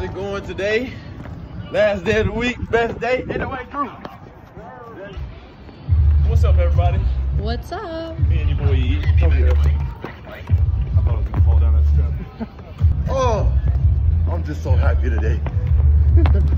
it going today? Last day of the week, best day. Anyway, crew. What's up, everybody? What's up? Me and your boy E. Come here. I thought I was gonna fall down that step. Oh, I'm just so happy today.